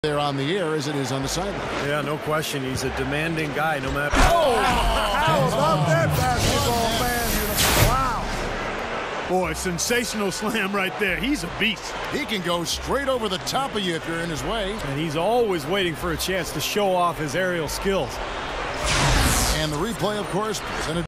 there on the air as it is on the sideline. Yeah, no question. He's a demanding guy, no matter. Oh, how about that basketball, man? Wow. Boy, sensational slam right there. He's a beast. He can go straight over the top of you if you're in his way. And he's always waiting for a chance to show off his aerial skills. And the replay, of course, presented